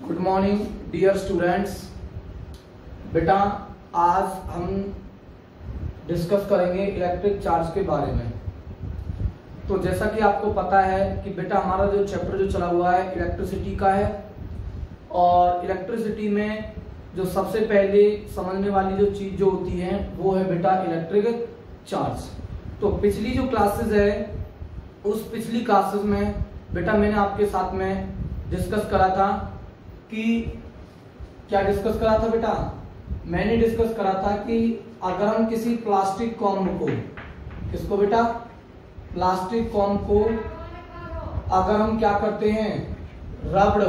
Good morning dear students. बेटा आज हम डिस्कस करेंगे इलेक्ट्रिक चार्ज के बारे में। तो जैसा कि आपको पता है कि बेटा हमारा जो चैप्टर जो चला हुआ है इलेक्ट्रिसिटी का है, और इलेक्ट्रिसिटी में जो सबसे पहले समझने वाली जो चीज जो होती है वो है बेटा इलेक्ट्रिक चार्ज। तो पिछली जो क्लासेस है उस पिछली क्लासेस में बेटा मैंने आपके साथ में डिस्कस करा था कि क्या डिस्कस करा था बेटा, मैंने डिस्कस करा था कि अगर हम किसी प्लास्टिक कॉम्ब को, किसको बेटा, प्लास्टिक कॉम्ब को अगर हम क्या करते हैं, रबड़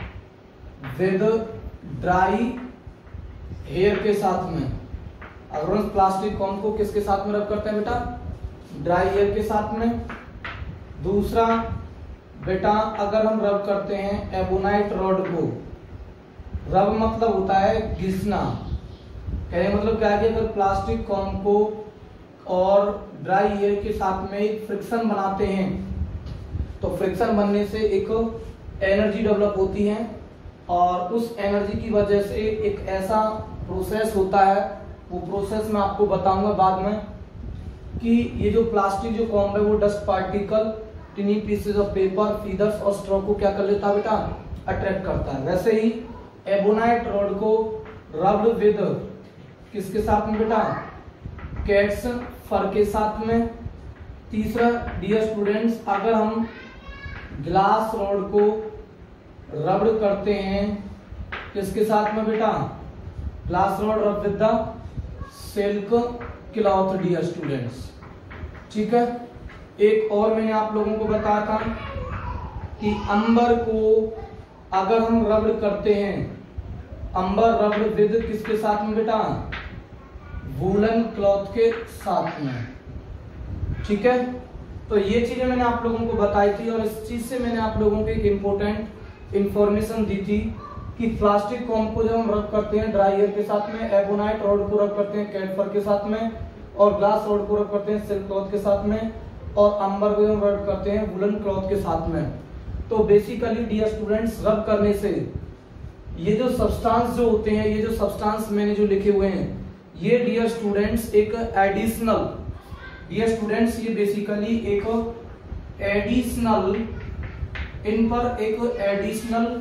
विद ड्राई हेयर के साथ में, अगर हम प्लास्टिक कॉम्ब को किसके साथ में रब करते हैं बेटा, ड्राई हेयर के साथ में। दूसरा बेटा अगर हम रब करते हैं एबोनाइट रॉड को, रब मतलब होता है घिसना, कहने मतलब क्या है कि अगर प्लास्टिक कॉम्ब को और ड्राई एयर के साथ में एक फ्रिक्शन बनाते हैं तो फ्रिक्शन बनने से एक एनर्जी डेवलप होती है, और उस एनर्जी की वजह से एक ऐसा प्रोसेस होता है, वो प्रोसेस मैं आपको बताऊंगा बाद में, कि ये जो प्लास्टिक जो कॉम्ब है वो dust particle, tiny pieces of paper, feathers और स्ट्रॉ को क्या कर लेता है बेटा, अट्रैक्ट करता है। वैसे ही एबोनाइट रॉड को रब्ड विद किसके साथ में बेटा, कैट्स फर के साथ में। तीसरा डियर स्टूडेंट्स, अगर हम ग्लास रॉड को रब्ड करते हैं किसके साथ में बेटा, glass rod rub with the silk cloth dear students, ठीक है। एक और मैंने आप लोगों को बताया था कि अंबर को अगर हम रब्ड करते हैं, अंबर रब्ड विद किसके साथ में बेटा, वूलन क्लॉथ के साथ में, ठीक है। तो ये चीजें मैंने आप लोगों को बताई थी, और इस चीज से मैंने आप लोगों को एक इंपॉर्टेंट इंफॉर्मेशन दी थी कि प्लास्टिक कॉम्ब को जब हम रब करते हैं ड्राई एयर के साथ में, एबोनाइट रॉड को रब करते हैं कैट फर के साथ में, और ग्लास रॉड को रब करते हैं सिल्क क्लॉथ के साथ में, और अंबर को हम रब करते हैं वुलन क्लॉथ के साथ में। तो बेसिकली डियर स्टूडेंट्स, रब करने से ये जो सब्सटेंस जो होते हैं, ये जो सब्सटेंस मैंने जो लिखे हुए हैं, ये डियर स्टूडेंट्स एक एडिशनल, डियर स्टूडेंट्स ये बेसिकली एक एडिशनल, इन पर एक एडिशनल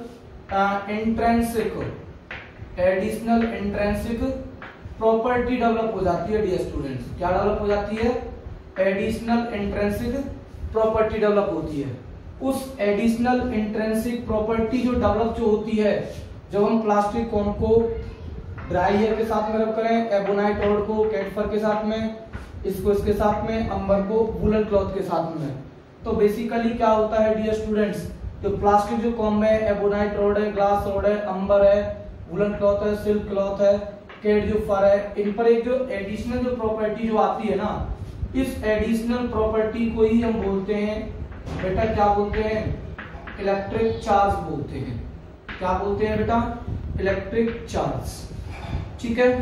इंट्रेंसिक प्रॉपर्टी डेवलप हो जाती है डियर स्टूडेंट्स। क्या डेवलप हो जाती है, एडिशनल इंट्रेंसिक प्रॉपर्टी डेवलप होती है। उस एडिशनल इंट्रेंसिक प्रॉपर्टी जो डेवलप जो होती है जब हम प्लास्टिक कॉम्ब को ड्राई एयर के साथ में रब करें, एबोनाइट रॉड को कैट फर के साथ में, इसको इसके साथ में, अंबर को वूलन क्लॉथ के साथ में। तो बेसिकली क्या होता है डियर स्टूडेंट्स, तो प्लास्टिक जो कॉम्ब है, एबोनाइट रॉड है, ग्लास रॉड है, अंबर है, वूलन क्लॉथ है, सिल्क क्लॉथ है, कैट जो फर है, इन पर एक जो एडिशनल जो प्रॉपर्टी जो आती है ना, इस एडिशनल प्रॉपर्टी को ही हम बोलते हैं बेटा, क्या बोलते हैं, इलेक्ट्रिक चार्ज बोलते हैं। क्या बोलते हैं बेटा, इलेक्ट्रिक चार्ज, ठीक है।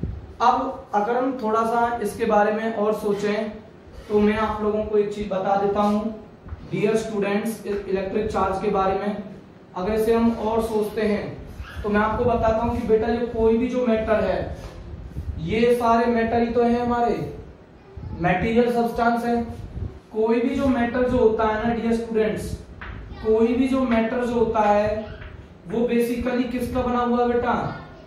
अब अगर हम थोड़ा सा इसके बारे में और सोचें तो मैं आप लोगों को एक चीज बता देता हूं डियर स्टूडेंट्स, इलेक्ट्रिक चार्ज के बारे में अगर इसे हम और सोचते हैं तो मैं आपको बताता हूं कि बेटा ये कोई भी जो मैटर है, ये सारे मैटर ही तो है हमारे, मटेरियल सब्सटेंस है। कोई भी जो मैटर जो होता है ना डियर स्टूडेंट्स, कोई भी जो मैटर जो होता है वो बेसिकली किसका बना हुआ है बेटा,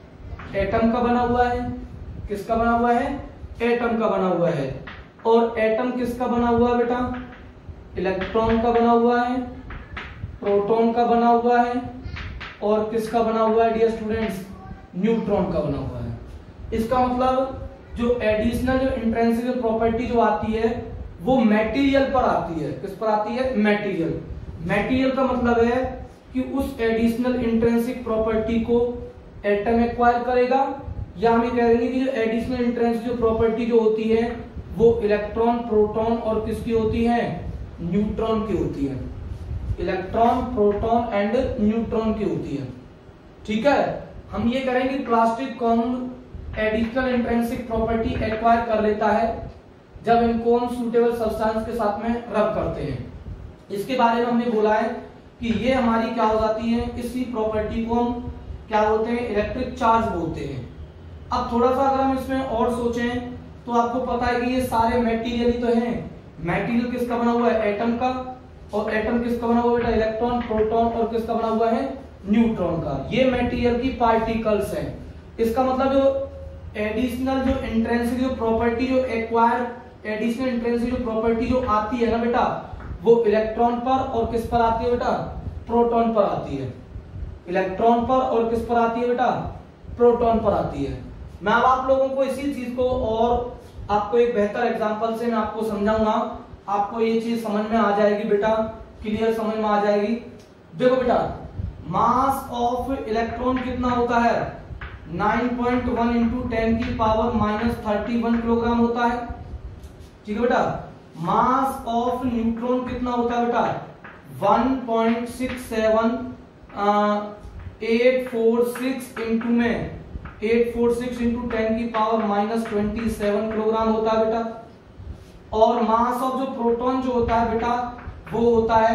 एटम का बना हुआ है। किसका बना हुआ है, एटम का बना हुआ है। और एटम किसका बना हुआ है बेटा, इलेक्ट्रॉन का बना हुआ है, प्रोटॉन का बना हुआ है, और किसका बना हुआ है डियर स्टूडेंट्स, न्यूट्रॉन का बना हुआ है। इसका मतलब जो एडिशनल जो इंट्रिंसिक प्रॉपर्टी जो आती है वो मटेरियल पर आती है। किस पर आती है, मटेरियल। मटेरियल का मतलब है कि उस एडिशनल इंट्रिंसिक प्रॉपर्टी को एटम एक्वायर करेगा, या हम ये कह देंगे कि जो एडिशनल इंट्रिंसिक जो प्रॉपर्टी जो होती है वो इलेक्ट्रॉन, प्रोटॉन और किसकी होती है, न्यूट्रॉन की होती है। इलेक्ट्रॉन, प्रोटॉन एंड न्यूट्रॉन की होती है, ठीक है। हम ये करेंगे plastic comb additional intrinsic property acquire कर लेता है जब इनको हम सूटेबल सब्सटेंस के साथ में रब करते हैं। इसके बारे में हमने बोला है कि ये हमारी क्या हो जाती है, इसी प्रॉपर्टी को हम क्या बोलते हैं, इलेक्ट्रिक चार्ज बोलते हैं। अब थोड़ा सा अगर हम इसमें और सोचें तो आपको पता है कि ये सारे मटेरियल ही तो हैं। मटेरियल किसका बना हुआ है, एटम का, और एटम किसका बना हुआ है बेटा, इलेक्ट्रॉन, प्रोटॉन, और किसका बना हुआ है, न्यूट्रॉन का। ये मटेरियल की पार्टिकल्स हैं। इसका मतलब जो एडिशनल जो इंट्रिंसिक जो प्रॉपर्टी जो एक्वायर एडिशनल इंट्रिंसिक जो प्रॉपर्टी जो आती है ना बेटा, वो इलेक्ट्रॉन पर और किस पर आती है बेटा, प्रोटॉन पर आती है। इलेक्ट्रॉन पर और किस पर आती है बेटा, प्रोटॉन पर आती है। मैं अब आप लोगों को इसी चीज को और आपको एक बेहतर एग्जांपल से मैं आपको समझाऊंगा, आपको ये चीज समझ में आ जाएगी बेटा, क्लियर समझ में आ जाएगी। देखो बेटा, मास ऑफ इलेक्ट्रॉन कितना होता है, 9.1 इंटू 10 की पावर -31 किलोग्राम होता है। ठीक है बेटा। मास ऑफ न्यूट्रॉन कितना होता है बेटा, 1.67 इंटू में 846 इंटू 10 की पावर -27 किलोग्राम होता है बेटा। और मास ऑफ जो प्रोटॉन जो होता है बेटा, वो होता है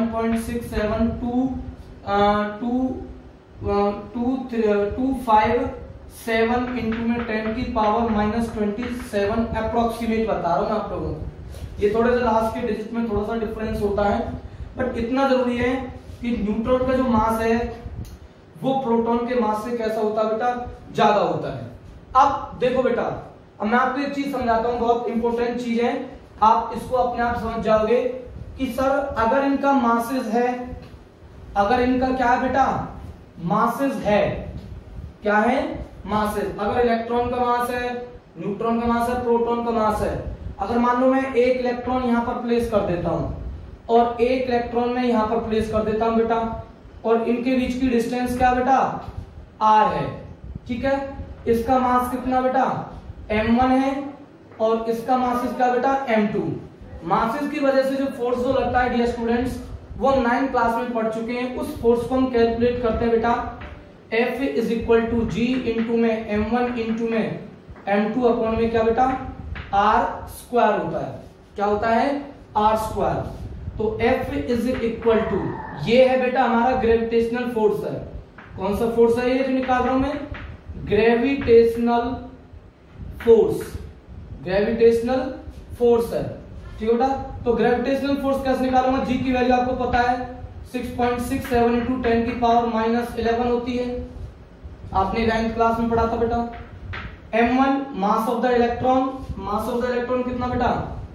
1.67 इंटू में 10 की पावर -27 अप्रोक्सीमेट बता रहा हूं मैं आप लोगों को। ये थोड़े से लास्ट के डिजिट में थोड़ा सा डिफरेंस होता है, बट इतना जरूरी है कि न्यूट्रॉन का जो मास है वो प्रोटॉन के मास से कैसा होता है बेटा, ज्यादा होता है। अब देखो बेटा, अब मैं आपको एक चीज समझाता हूं, बहुत इंपॉर्टेंट चीज है, आप इसको अपने आप समझ जाओगे कि सर अगर इनका मासेस है, अगर इनका क्या है बेटा, मासेस है, क्या है, मासेस। अगर इलेक्ट्रॉन का मास है, न्यूट्रॉन का मास है, प्रोटॉन का मास है। अगर मान लो मैं एक इलेक्ट्रॉन यहां पर प्लेस कर देता हूं और एक इलेक्ट्रॉन में यहां पर प्लेस कर देता हूं बेटा, और इनके बीच की डिस्टेंस क्या बेटा, r है। ठीक है। इसका मास कितना बेटा, m1 है, और इसका मास क्या बेटा, m2। मासेस की वजह से जो फोर्स जो लगता है डियर स्टूडेंट्स, वो हम 9th क्लास में पढ़ चुके हैं। उस फोर्स को हम कैलकुलेट करते हैं बेटा, F is equal to G into में m1 इंटू में m2 अपॉन में क्या बेटा, r स्क्वायर होता है। क्या होता है, r स्क्वायर। तो F इज इक्वल टू, ये है बेटा हमारा ग्रेविटेशनल फोर्स है। कौन सा फोर्स है ये जो निकाल रहा हूं मैं, ग्रेविटेशनल फोर्स, ग्रेविटेशनल फोर्स है। ठीक है बेटा। तो ग्रेविटेशनल फोर्स कैसे निकालूंगा, जी की वैल्यू आपको पता है 6.67 इंटू 10 की पावर -11 होती है, आपने 9th क्लास में पढ़ा था बेटा। m1 mass of the electron, mass of the electron कितना बेटा,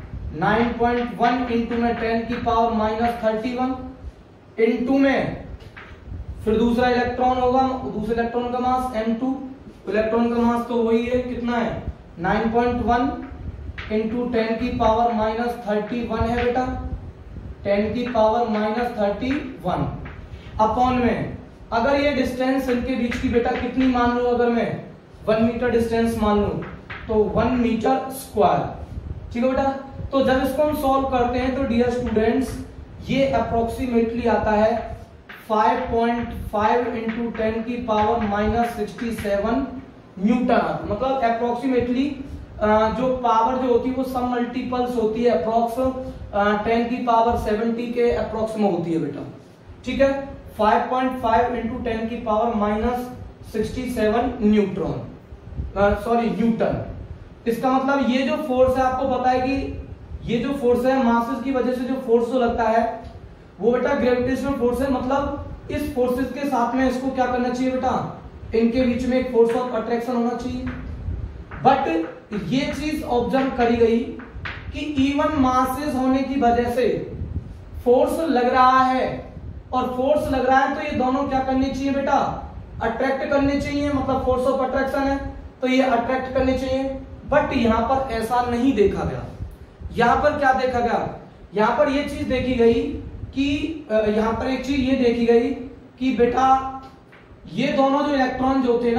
9.1 इंटू में 10 की पावर -31 इंटू में फिर दूसरा इलेक्ट्रॉन होगा, दूसरे इलेक्ट्रॉन का मास m2, इलेक्ट्रॉन का मास तो वही है, कितना है 9.1 इंटू 10 की पावर -31 है बेटा, 10 की पावर -31 अपॉन में, अगर ये डिस्टेंस इनके बीच की बेटा कितनी मान लूं, अगर मैं 1 मीटर डिस्टेंस मान लूं तो 1 मीटर स्क्वायर। ठीक है बेटा। तो जब इसको हम सॉल्व करते हैं तो डियर स्टूडेंट्स ये अप्रोक्सीमेटली आता है 5.5 इंटू 10 की पावर -67 न्यूटन। मतलब अप्रोक्सीमेटली जो पावर जो होती है वो सब मल्टीपल्स होती है, अप्रोक्स 10 की पावर 70 के अप्रोक्स में होती है बेटा। ठीक है। 5.5 इंटू 10 की पावर -67 न्यूट्रॉन, सॉरी न्यूटन। इसका मतलब ये जो फोर्स है, आपको पता है कि ये जो फोर्स है मासेस की वजह से जो फोर्स जो लगता है वो बेटा ग्रेविटेशनल फोर्स है। मतलब इस फोर्सेस के साथ में इसको क्या करना चाहिए बेटा, इनके बीच में एक फोर्स ऑफ अट्रैक्शन होना चाहिए। बट ये चीज ऑब्जर्व करी गई कि इवन मासेस होने की वजह से फोर्स लग रहा है, और फोर्स लग रहा है तो ये दोनों क्या करनी चाहिए बेटा, अट्रैक्ट करने चाहिए। मतलब फोर्स ऑफ अट्रैक्शन है तो ये अट्रैक्ट करने चाहिए। बट यहां पर ऐसा नहीं देखा गया। यहां पर क्या देखा गया, यहां पर ये चीज देखी गई कि यहां पर एक चीज ये देखी गई कि बेटा ये दोनों जो इलेक्ट्रॉन जो थे ना,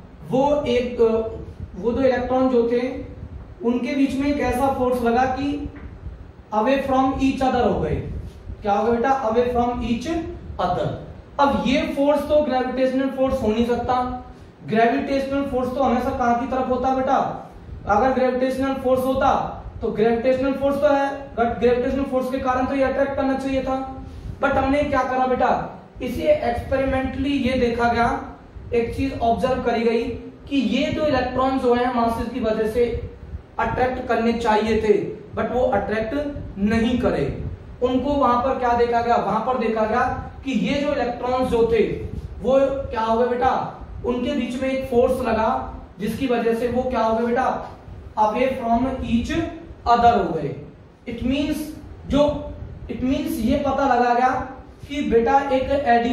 वो दो इलेक्ट्रॉन जो थे उनके बीच में एक ऐसा फोर्स लगा कि अवे फ्रॉम ईच अदर हो गए। क्या हो गया बेटा, अवे फ्रॉम ईच अदर। अब ये फोर्स तो ग्रेविटेशनल फोर्स हो नहीं सकता। ग्रेविटेशनल फोर्स तो हमेशा कहां की तरफ होता बेटा, अगर ग्रेविटेशनल फोर्स होता तो ग्रेविटेशनल फोर्स तो है, बट ग्रेविटेशनल फोर्स के कारण तो ये अट्रैक्ट करना चाहिए था। बट हमने क्या करा बेटा, इसे एक्सपेरिमेंटली ये देखा गया, एक चीज ऑब्जर्व करी गई कि ये जो इलेक्ट्रॉन जो है मासेस की वजह से अट्रैक्ट करने चाहिए थे बट वो अट्रैक्ट नहीं करे। उनको वहां पर क्या देखा गया, वहां पर देखा गया कि ये जो इलेक्ट्रॉन्स जो थे वो क्या हो गए बेटा, उनके बीच में एक फोर्स लगा जिसकी वजह से वो क्या हो गए बेटा, अवे फ्रॉम ईच अदर हो गए। इट मींस ये पता लगा गया कि बेटा एक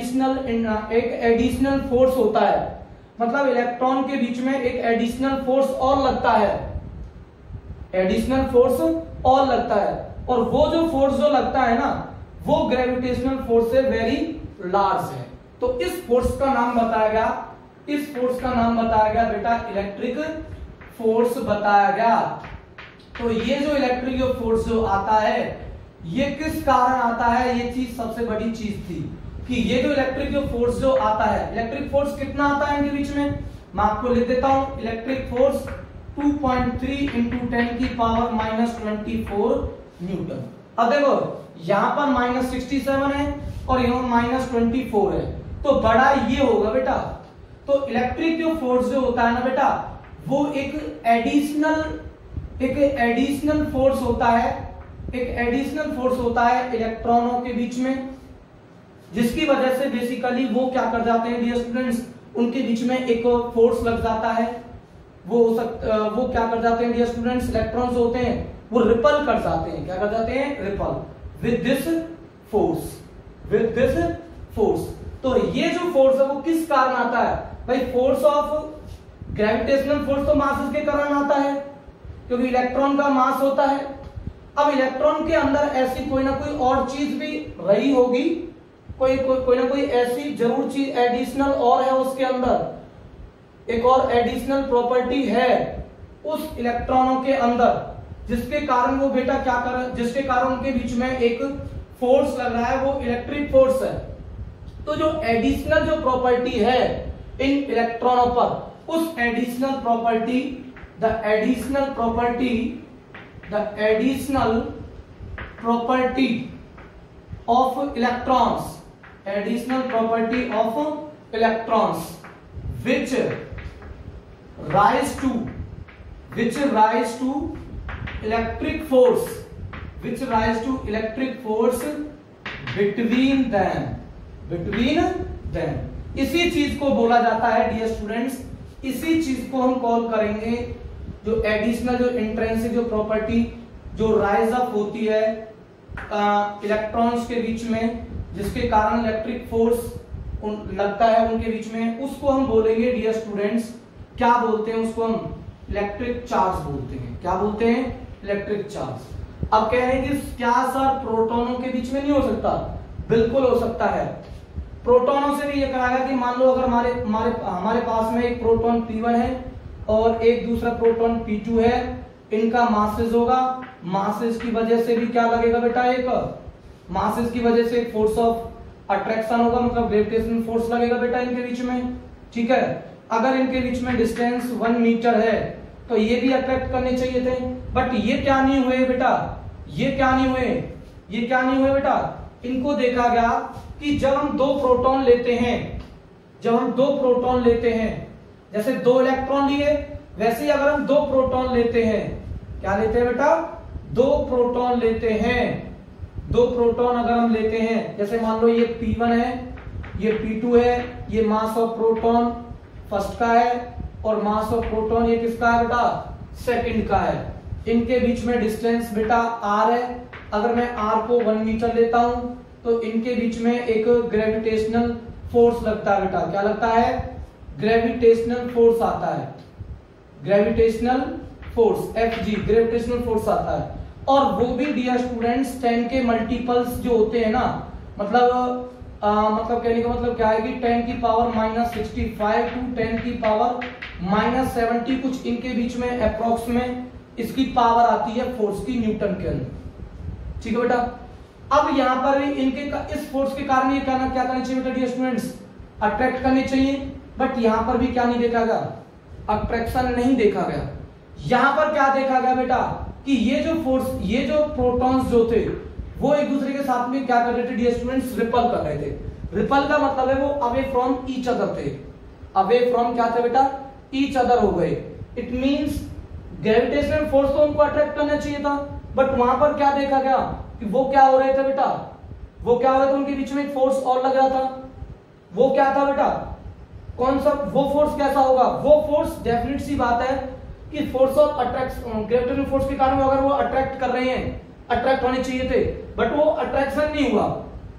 एडिशनल फोर्स होता है, मतलब इलेक्ट्रॉन के बीच में एक एडिशनल फोर्स और लगता है, एडिशनल फोर्स और लगता है, और वो जो फोर्स जो लगता है ना वो ग्रेविटेशनल फोर्स से वेरी लार्ज है। तो इस फोर्स का नाम बताया गया, इस फोर्स का नाम बताया गया बेटा इलेक्ट्रिक फोर्स बताया गया। तो ये जो इलेक्ट्रिक फोर्स जो आता है ये किस कारण आता है, ये चीज सबसे बड़ी चीज थी कि ये जो इलेक्ट्रिक फोर्स जो आता है, इलेक्ट्रिक फोर्स कितना आता है इनके बीच में, मैं आपको लिख देता हूं, इलेक्ट्रिक फोर्स 2.3 इंटू 10 की पावर -24 न्यूटन। अब देखो यहां पर -67 है और यहाँ -24 है, तो बड़ा ये होगा बेटा। तो इलेक्ट्रिक जो फोर्स जो होता है ना बेटा वो एक एडिशनल फोर्स होता है, एक एडिशनल फोर्स होता है इलेक्ट्रॉनों के बीच में, जिसकी वजह से बेसिकली वो क्या कर जाते हैं डियर स्टूडेंट्स, उनके बीच में एक फोर्स लग जाता है। वो क्या कर जाते हैं डियर स्टूडेंट्स, इलेक्ट्रॉन्स होते हैं वो रिपल कर जाते हैं, क्या कर जाते हैं, रिपल विद दिस फोर्स। तो ये जो फोर्स है वो किस कारण आता है भाई, फोर्स ऑफ ग्रेविटेशनल फोर्स तो मासेस के कारण आता है क्योंकि इलेक्ट्रॉन का मास होता है। अब इलेक्ट्रॉन के अंदर ऐसी कोई ना कोई और चीज भी रही होगी, कोई ना कोई ऐसी जरूर चीज एडिशनल और है उसके अंदर, एक और एडिशनल प्रॉपर्टी है उस इलेक्ट्रॉनों के अंदर जिसके कारण वो बेटा क्या कर, जिसके कारण उनके बीच में एक फोर्स लग रहा है, वो इलेक्ट्रिक फोर्स है। तो जो एडिशनल जो प्रॉपर्टी है इन इलेक्ट्रॉनों पर, उस additional property the additional property of electrons which rise to electric force between them। इसी चीज को बोला जाता है डियर स्टूडेंट्स, इसी चीज को हम कॉल करेंगे जो एडिशनल जो इंट्रिंसिक जो प्रॉपर्टी जो राइज अप होती है इलेक्ट्रॉन्स के बीच में, जिसके कारण इलेक्ट्रिक फोर्स लगता है उनके बीच में, उसको हम बोलेंगे डियर स्टूडेंट्स, क्या बोलते हैं उसको, हम इलेक्ट्रिक चार्ज बोलते हैं। क्या बोलते हैं, इलेक्ट्रिक चार्ज। अब कह रहे हैं कि क्या सर प्रोटॉनों के बीच में नहीं हो सकता, बिल्कुल हो सकता है। प्रोटॉनों से भी ये कहा गया कि मान लो अगर हमारे पास में एक प्रोटॉन P1 है और एक दूसरा प्रोटॉन P2 है, इनका मासेस होगा, मासेस की वजह से भी क्या लगेगा बेटा, एक मासेस की वजह से एक फोर्स ऑफ अट्रैक्शन होगा, मतलब ग्रेविटेशनल फोर्स लगेगा बेटा इनके बीच में, ठीक है। अगर इनके बीच में डिस्टेंस 1 मीटर है तो ये भी अट्रैक्ट करने चाहिए थे, बट ये क्या नहीं हुए बेटा, ये क्या नहीं हुए बेटा। इनको देखा गया कि जब हम दो प्रोटॉन लेते हैं, जैसे 2 इलेक्ट्रॉन लिए, वैसे ही अगर हम 2 प्रोटॉन लेते हैं, क्या लेते हैं बेटा, 2 प्रोटॉन लेते हैं, 2 प्रोटॉन अगर हम लेते हैं, जैसे मान लो ये P1 है, ये P2 है, ये मास ऑफ प्रोटॉन फर्स्ट का है और मास ऑफ प्रोटॉन ये किसका है बेटा, सेकंड का है। इनके बीच में डिस्टेंस बेटा r है। अगर मैं r को 1 मीटर लेता हूं तो इनके बीच में एक ग्रेविटेशनल फोर्स लगता है बेटा, क्या लगता है, ग्रेविटेशनल फोर्स आता है, gravitational force Fg, gravitational force आता है। और वो भी डियर स्टूडेंट्स 10 के मल्टीपल्स जो होते हैं ना, मतलब कहने का मतलब क्या है कि 10 की पावर -65 टू 10 की पावर -70 कुछ इनके बीच में अप्रोक्स में इसकी पावर आती है फोर्स की न्यूटन के अंदर, ठीक है बेटा। अब यहाँ पर इनके इस फोर्स के कारण ये क्या करना चाहिए बेटा डियर स्टूडेंट्स, अट्रैक्ट करने चाहिए, बट यहाँ पर भी क्या नहीं देखा गया, अट्रैक्शन नहीं देखा गया। यहाँ पर क्या देखा गया बेटा कि ये जो फोर्स, ये जो प्रोटॉन्स जो थे वो एक दूसरे के साथ में क्या कर रहे थे डियर स्टूडेंट्स, रिपल कर रहे थे। रिपल का मतलब है वो अवे फ्रॉम ईच अदर थे, अवे फ्रॉम क्या थे बेटा, ईच अदर हो गए। इट मींस ग्रेविटेशनल फोर्स तो उनको अट्रैक्ट करना चाहिए था, बट वहां पर क्या देखा गया कि वो क्या हो रहे थे बेटा, वो क्या हो रहे थे, उनके बीच में एक फोर्स और लग रहा था। वो क्या था बेटा, कौन सा, वो फोर्स कैसा होगा, वो फोर्स डेफिनेट सी बात है कि force of attraction, gravitational force के कारण अगर वो अट्रैक्ट कर रहे हैं, अट्रैक्ट होने चाहिए थे, बट वो अट्रैक्शन नहीं हुआ।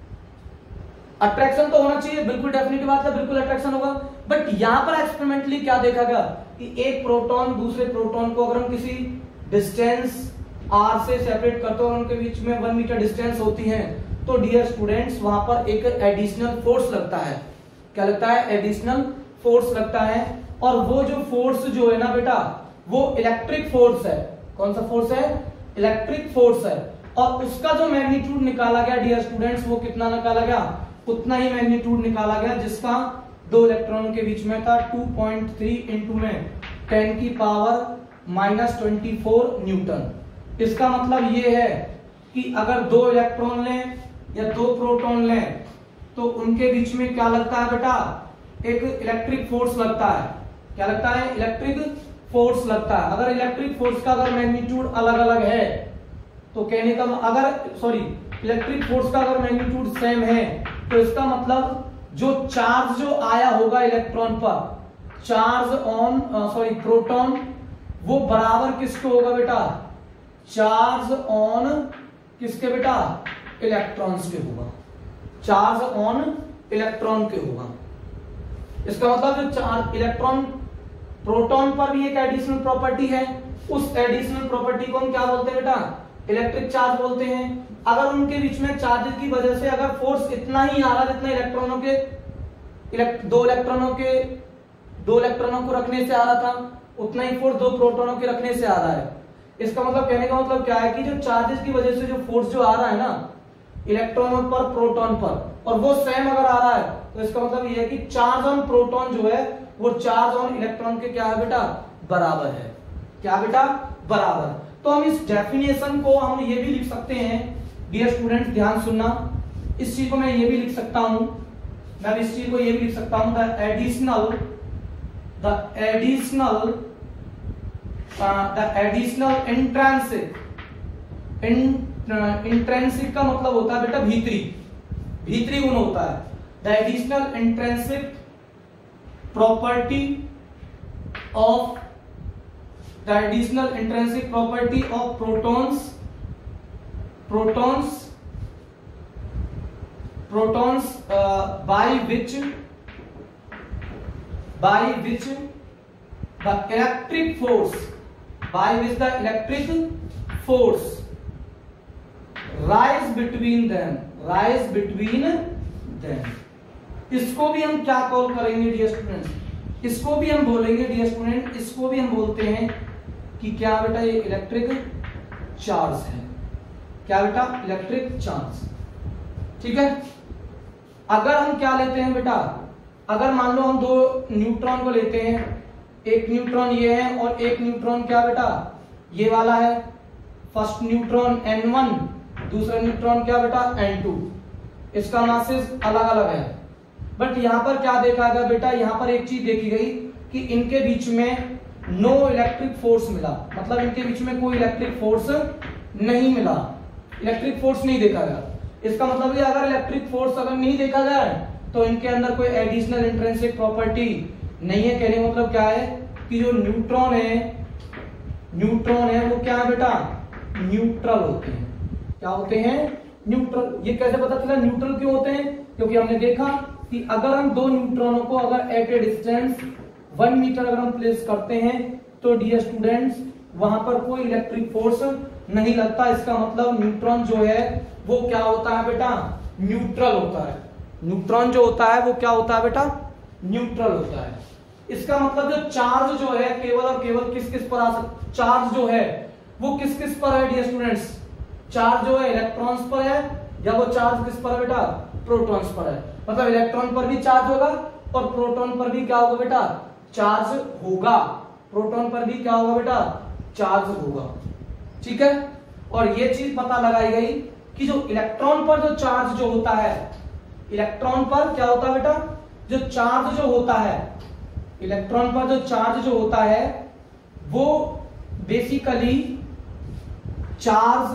अट्रैक्शन तो होना चाहिए, बिल्कुल डेफिनेट बात है, बिल्कुल अट्रैक्शन होगा, बट यहां पर एक्सपेरिमेंटली क्या देखा गया कि एक प्रोटॉन दूसरे प्रोटॉन को अगर हम किसी डिस्टेंस r से सेपरेट करते हैं और उनके बीच में 1 मीटर डिस्टेंस होती है, तो डियर स्टूडेंट्स वहां पर एक एडिशनल फोर्स लगता है। क्या लगता है, एडिशनल फोर्स लगता है। और वो जो फोर्स जो है ना बेटा, वो इलेक्ट्रिक फोर्स है। कौन सा फोर्स है, इलेक्ट्रिक फोर्स है। और उसका जो मैग्नीट्यूड निकाला गया डियर स्टूडेंट्स, वो कितना निकाला गया, उतना ही मैग्नीट्यूड निकाला गया जिसका दो इलेक्ट्रॉनों के बीच में था 2.3 इंटू में 10 की पावर -24 न्यूटन। इसका मतलब ये है कि अगर दो इलेक्ट्रॉन लें या दो प्रोटॉन लें तो उनके बीच में क्या लगता है बेटा, एक इलेक्ट्रिक फोर्स लगता है। क्या लगता है, इलेक्ट्रिक फोर्स लगता है। अगर इलेक्ट्रिक फोर्स का अगर मैग्नीट्यूड अलग अलग है तो कहने का इलेक्ट्रिक फोर्स का अगर मैग्नीट्यूड सेम है तो इसका मतलब जो चार्ज जो आया होगा इलेक्ट्रॉन पर, चार्ज ऑन प्रोटॉन, वो बराबर किसको होगा बेटा, चार्ज ऑन किसके बेटा, इलेक्ट्रॉन्स के होगा, चार्ज ऑन इलेक्ट्रॉन के होगा। इसका मतलब जो चार्ज इलेक्ट्रॉन प्रोटॉन पर भी एक एडिशनल प्रॉपर्टी है, उस एडिशनल प्रॉपर्टी को हम क्या बोलते हैं बेटा, इलेक्ट्रिक चार्ज बोलते हैं। अगर उनके बीच में चार्ज की वजह से अगर फोर्स इतना ही आ रहा जितना इलेक्ट्रॉनों के दो इलेक्ट्रॉनों को रखने से आ रहा था, उतना ही फोर्स दो प्रोटॉनों के रखने से आ रहा है। इसका मतलब कहने का मतलब क्या है कि जो चार्जेस की वजह से जो फोर्स जो आ रहा है ना इलेक्ट्रॉनों पर प्रोटॉन पर, और वो सेम अगर आ रहा है, तो इसका मतलब ये है कि चार्ज ऑन प्रोटॉन जो है वो चार्ज ऑन इलेक्ट्रॉन के क्या है बेटा, बराबर है। क्या बेटा, बराबर। तो हम इस डेफिनेशन को हम ये भी लिख सकते हैं डियर स्टूडेंट्स, ध्यान सुनना, इस चीज को मैं ये भी लिख सकता हूं, मैं इस चीज को ये भी लिख सकता हूं, द एडिशनल इंट्रिंसिक का मतलब होता है बेटा भीतरी गुण होता है। The additional intrinsic property of protons by which the electric force rise between them। इसको भी हम क्या कॉल करेंगे डियर स्टूडेंट्स, इसको भी हम बोलेंगे डियर स्टूडेंट, इसको भी हम बोलते हैं कि क्या बेटा, ये इलेक्ट्रिक चार्ज है। क्या बेटा, इलेक्ट्रिक चार्ज। ठीक है। अगर हम क्या लेते हैं बेटा, अगर मान लो हम दो न्यूट्रॉन को लेते हैं, एक न्यूट्रॉन ये है और एक न्यूट्रॉन क्या बेटा, ये वाला है। फर्स्ट न्यूट्रॉन N1, दूसरा न्यूट्रॉन क्या बेटा, N2। इसका मासेस अलग अलग है, बट यहां पर क्या देखा गया बेटा, यहां पर एक चीज देखी गई कि इनके बीच में नो इलेक्ट्रिक फोर्स मिला, मतलब इनके बीच में कोई इलेक्ट्रिक फोर्स नहीं मिला, इलेक्ट्रिक फोर्स नहीं देखा गया। इसका मतलब ये अगर इलेक्ट्रिक फोर्स अगर नहीं देखा गया तो इनके अंदर कोई एडिशनल इंट्रिंसिक प्रॉपर्टी नहीं है। कहने का मतलब क्या है कि जो न्यूट्रॉन है वो क्या है बेटा, न्यूट्रल होते हैं। क्या होते हैं, न्यूट्रल। ये कैसे पता चला न्यूट्रल क्यों होते हैं, क्योंकि हमने देखा कि अगर हम दो न्यूट्रॉनों को अगर एट ए डिस्टेंस 1 मीटर अगर हम प्लेस करते हैं तो डियर स्टूडेंट्स वहां पर कोई इलेक्ट्रिक फोर्स नहीं लगता। इसका मतलब न्यूट्रॉन जो है वो क्या होता है बेटा, न्यूट्रल होता है। न्यूट्रॉन जो होता है वो क्या होता है बेटा, न्यूट्रल होता है। इसका मतलब जो चार्ज जो है केवल और केवल किस किस पर आ सकता, चार्ज जो है वो किस किस पर है डियर स्टूडेंट्स, चार्ज जो है इलेक्ट्रॉन्स पर है या वो चार्ज किस पर है बेटा, प्रोटॉन्स पर है। मतलब इलेक्ट्रॉन पर भी चार्ज होगा और प्रोटॉन पर भी क्या होगा बेटा, चार्ज होगा। प्रोटॉन पर भी क्या होगा बेटा, चार्ज होगा। ठीक है। और ये चीज पता लगाई गई कि जो इलेक्ट्रॉन पर जो चार्ज जो होता है, इलेक्ट्रॉन पर क्या होता है बेटा, जो चार्ज जो होता है, इलेक्ट्रॉन पर जो चार्ज जो होता है वो basically charge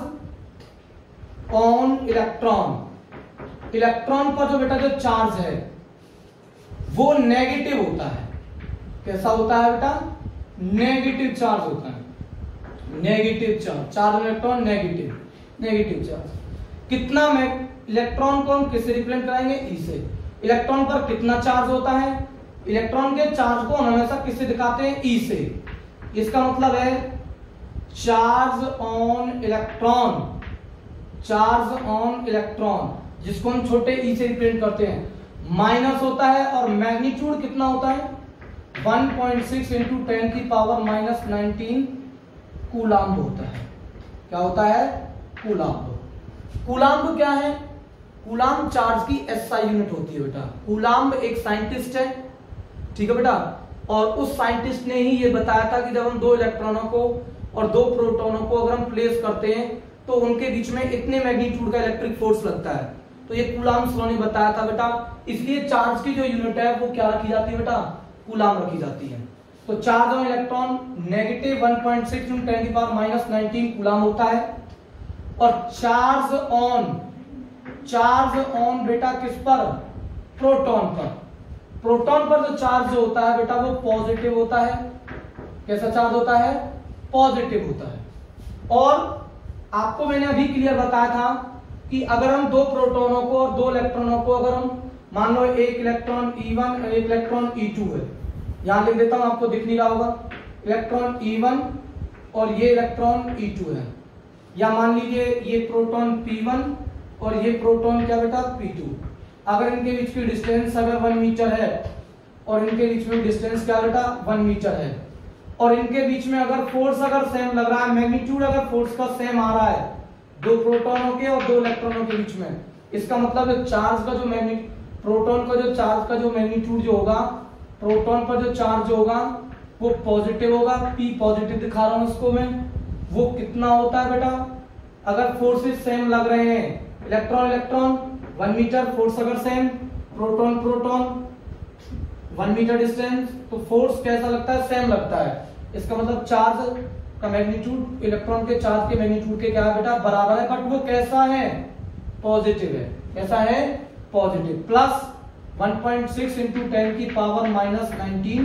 on electron, electron पर जो बेटा जो चार्ज है वो नेगेटिव होता है। कैसा होता है बेटा, नेगेटिव चार्ज होता है, negative charge, charge electron negative, negative charge. कितना में इलेक्ट्रॉन को हम किससे रिप्रेजेंट कराएंगे, ई से। इलेक्ट्रॉन पर कितना चार्ज होता है, इलेक्ट्रॉन के चार्ज को हम हमेशा किससे दिखाते हैं, ई से। इसका मतलब है charge on electron, charge on electron, जिसको हम छोटे ई से रिप्रेजेंट करते हैं, माइनस होता है और मैग्नीट्यूड कितना होता है 1.6 इंटू 10 की पावर माइनस 19 कूलाम्ब होता है। क्या होता है, कूलाम्ब। कूलाम्ब क्या है, कूलाम्ब चार्ज की एसआई यूनिट होती है बेटा। कूलाम्ब एक साइंटिस्ट है, ठीक है बेटा, और उस साइंटिस्ट ने ही ये बताया था कि जब हम दो इलेक्ट्रॉनों को और दो प्रोटॉनों को अगर हम प्लेस करते हैं तो उनके बीच में इतने मैग्नीट्यूड का इलेक्ट्रिक फोर्स लगता है। तो ये कूलाम्ब लॉ ने बताया था बेटा। इसलिए चार्ज की जो यूनिट है वो क्या रखी जाती है बेटा, कूलाम्ब रखी जाती है। तो charge on electron negative 1.6 into 10 की पावर माइनस 19 कूलाम्ब होता है। और चार्ज ऑन बेटा किस पर, प्रोटॉन पर। प्रोटॉन पर जो चार्ज जो होता है बेटा वो पॉजिटिव होता है। कैसा चार्ज होता है, पॉजिटिव होता है। और आपको मैंने अभी क्लियर बताया था कि अगर हम दो प्रोटॉनों को और दो इलेक्ट्रॉनों को, अगर हम मान लो एक इलेक्ट्रॉन E1 और एक इलेक्ट्रॉन E2 है, यहां लिख देता हूं, आपको दिख नहीं रहा होगा, इलेक्ट्रॉन E1 और ये इलेक्ट्रॉन E2 है, या मान लीजिए ये प्रोटॉन P1 और ये प्रोटॉन क्या बेटा P2। अगर इनके बीच की डिस्टेंस अगर 1 मीटर है और इनके बीच में डिस्टेंस क्या बेटा 1 मीटर है, और इनके बीच में अगर फोर्स अगर सेम लग रहा है, मैग्नीट्यूड अगर फोर्स का सेम आ रहा है दो प्रोटॉनों के और दो इलेक्ट्रॉनों के बीच में, इसका मतलब चार्ज का जो प्रोटॉन का जो चार्ज का जो मैग्नीट्यूड जो होगा, प्रोटॉन पर जो चार्ज होगा वो पॉजिटिव होगा। P पॉजिटिव दिखा रहा हूं इसको मैं। वो कितना होता है बेटा, अगर फोर्सेस सेम लग रहे हैं, इलेक्ट्रॉन इलेक्ट्रॉन 1 मीटर, फोर्स अगर same, proton proton 1 metre distance, तो फोर्स कैसा लगता है, सेम लगता है। इसका मतलब चार्ज का मैग्नीट्यूड इलेक्ट्रॉन के चार्ज के मैग्नीट्यूड के क्या है बेटा, बराबर है। बट वो कैसा है, पॉजिटिव है। कैसा है, पॉजिटिव। प्लस 1.6 इंटू 10 की पावर माइनस 19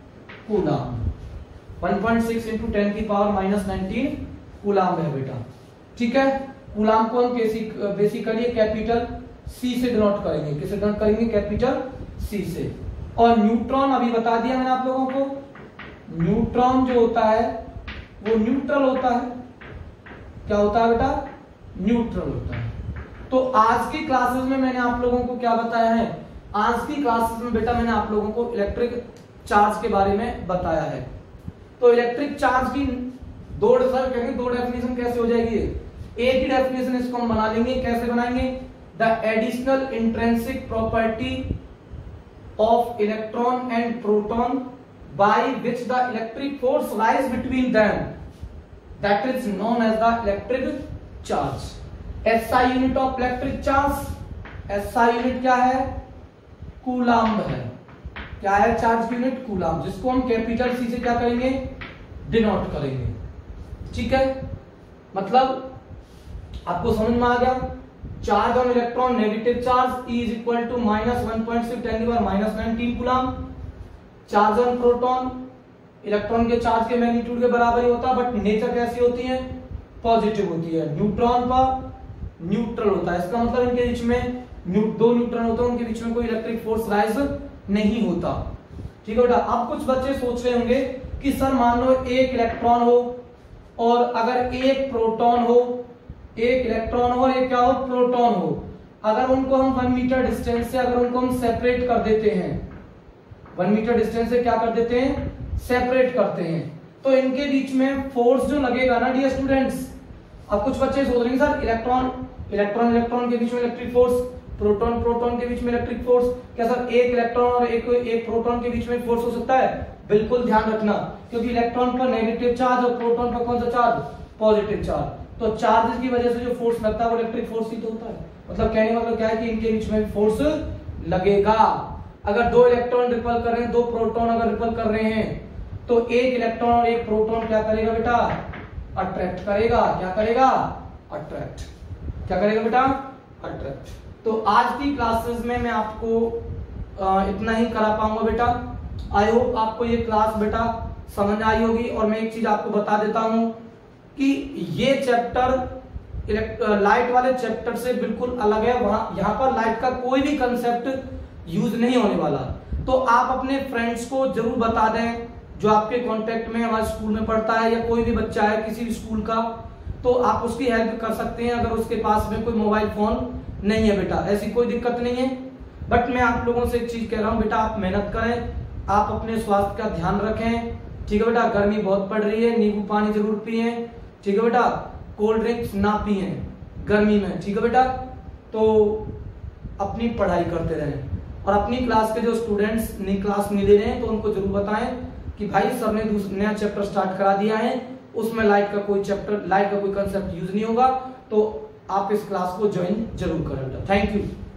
कूलाम्ब। 1.6 इंटू 10 की पावर माइनस 19 कूलाम्ब है बेटा, ठीक है। कूलाम्ब को हम बेसिकली कैपिटल C से डिनोट करेंगे। किससे डिनोट करेंगे, कैपिटल C से। और न्यूट्रॉन अभी बता दिया मैंने आप लोगों को, न्यूट्रॉन जो होता है वो न्यूट्रल होता है। क्या होता है बेटा, न्यूट्रल होता है। तो आज की क्लासेस में मैंने आप लोगों को क्या बताया है, आज की क्लासेस में बेटा मैंने आप लोगों को इलेक्ट्रिक चार्ज के बारे में बताया है। तो इलेक्ट्रिक चार्ज की दो डेफिनेशन कैसे हो जाएगी, एक ही डेफिनेशन इसको हम बना लेंगे। कैसे बनाएंगे, the additional intrinsic property of electron and proton by which the electric force lies between them, that is known as the electric charge. SI unit of electric charge, SI unit क्या है, coulomb है। क्या है charge unit, coulomb, जिसको हम capital C से क्या करेंगे, डिनोट करेंगे। ठीक है, मतलब आपको समझ में आ गया। Charge on electron negative charge E is equal to minus 1.6 10 की power minus 19 coulomb. Charge on proton electron के चार्ज के मैग्नीट्यूड के बराबर ही होता है, बट नेचर कैसी होती है, पॉजिटिव होती है। न्यूट्रॉन पर न्यूट्रल होता है। इसका मतलब इनके बीच में दो न्यूट्रॉन होते हैं, उनके बीच में कोई इलेक्ट्रिक फोर्स राइज नहीं होता। ठीक है बेटा। अब कुछ बच्चे सोच रहे होंगे कि सर मान लो एक इलेक्ट्रॉन हो और अगर एक प्रोटॉन हो, एक इलेक्ट्रॉन हो और एक क्या हो, प्रोटॉन हो, अगर उनको हम 1 मीटर डिस्टेंस से अगर उनको हम सेपरेट कर देते हैं, 1 मीटर डिस्टेंस से क्या कर देते हैं, सेपरेट करते हैं, तो इनके बीच में फोर्स जो लगेगा ना डियर स्टूडेंट्स। अब कुछ बच्चे सोच रहे हैं सर इलेक्ट्रॉन के बीच में इलेक्ट्रिक फोर्स, प्रोटॉन के बीच में इलेक्ट्रिक फोर्स, क्या सर एक इलेक्ट्रॉन और एक प्रोटॉन के बीच में फोर्स हो सकता है? बिल्कुल ध्यान रखना, क्योंकि इलेक्ट्रॉन पर नेगेटिव चार्ज और प्रोटॉन पर कौन सा चार्ज, पॉजिटिव चार्ज। तो चार्जेस की वजह से जो फोर्स लगता है वो इलेक्ट्रिक फोर्स ही तो होता है। मतलब कहने का मतलब क्या है कि इनके बीच में फोर्स लगेगा। अगर दो इलेक्ट्रॉन रिपल कर रहे हैं, दो प्रोटॉन अगर रिपल कर रहे हैं, तो एक इलेक्ट्रॉन और एक प्रोटॉन क्या करेगा बेटा? अट्रैक्ट करेगा। क्या करेगा? अट्रैक्ट। क्या करेगा बेटा? अट्रैक्ट। तो आज की क्लासेस में मैं आपको इतना ही करा पाऊंगा बेटा। आई होप आपको ये क्लास बेटा समझ आई होगी। और मैं एक चीज आपको बता देता हूं कि ये चैप्टर लाइट वाले चैप्टर से बिल्कुल अलग है। वहां यहाँ पर लाइट का कोई भी कंसेप्ट यूज नहीं होने वाला। तो आप अपने फ्रेंड्स को जरूर बता दें जो आपके कांटेक्ट में हमारे स्कूल में पढ़ता है, या कोई भी बच्चा है किसी भी स्कूल का, तो आप उसकी हेल्प कर सकते हैं अगर उसके पास में कोई मोबाइल फोन नहीं है बेटा। ऐसी कोई दिक्कत नहीं है। बट मैं आप लोगों से एक चीज कह रहा हूं बेटा, आप मेहनत करें, आप अपने स्वास्थ्य का ध्यान रखें। ठीक है बेटा? गर्मी बहुत पड़ रही है, नींबू पानी जरूर पिए। ठीक है बेटा? कोल्ड ड्रिंक्स ना पिए गर्मी में। ठीक है बेटा? तो अपनी पढ़ाई करते रहें। और अपनी क्लास के जो स्टूडेंट्स नई क्लास में ले रहे हैं तो उनको जरूर बताएं कि भाई सर ने नया चैप्टर स्टार्ट करा दिया है, उसमें लाइट का कोई कंसेप्ट यूज नहीं होगा, तो आप इस क्लास को ज्वाइन जरूर करें बेटा। Thank you.